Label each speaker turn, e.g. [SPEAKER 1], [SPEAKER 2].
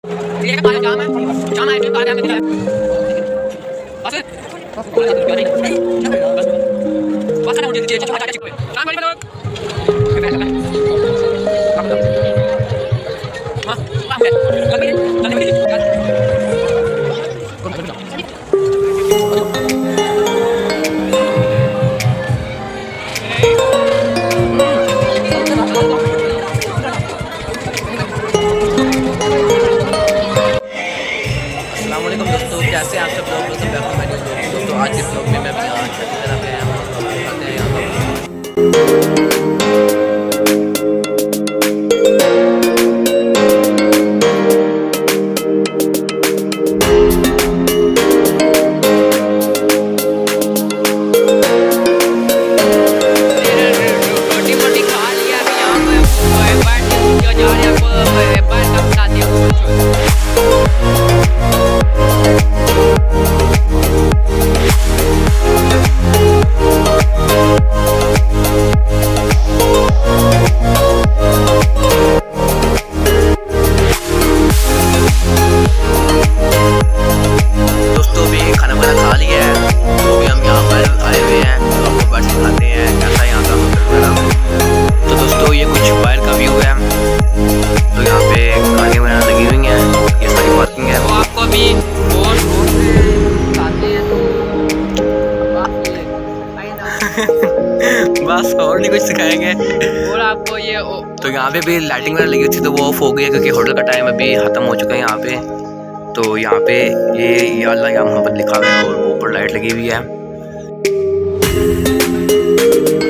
[SPEAKER 1] ये का पानी जाम है जो पानी में दिया बस बस ना मुझे दीजिए छोटा चिक पे काम वाली बनो हां काम है दोस्तों, कैसे आप सब लोग दोस्तों आज के ब्लॉग में मैं भी यहाँ छत की तरफ आया हूँ। रोटी मोटी खा लिया अभी यहाँ पे बैठ के जा रहे हैं बैठ कर बता दिया बस और नहीं कुछ सिखाएंगे और आपको ये तो यहाँ पे भी लाइटिंग वगैरह लगी थी तो वो ऑफ हो गई है क्योंकि होटल का टाइम अभी ख़त्म हो चुका है यहाँ पे। तो यहाँ पे ये अल्लाह या मोहम्मद लिखा हुआ है और ऊपर लाइट लगी हुई है।